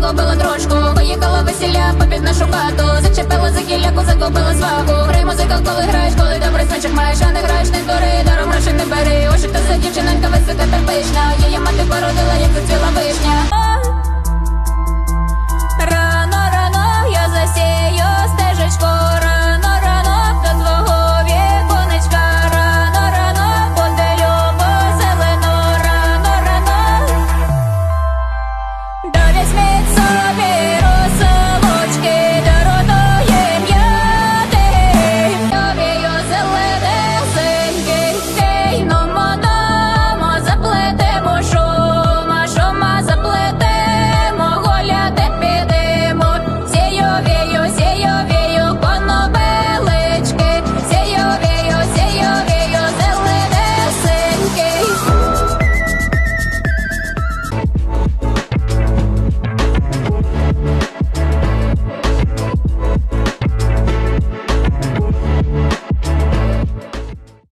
загубила трошку. Поїхала весілля попід нашу хату, зачепила за гілляку, загубила сваху. Грай музика, коли граєш, коли добрий смачок маєш, а не граєш, не двори, даром грошей не бери. Ось що за дівчинонька висока та пишна, її мати породила, як зацвіла вишня. Рано, рано я засію стежечку.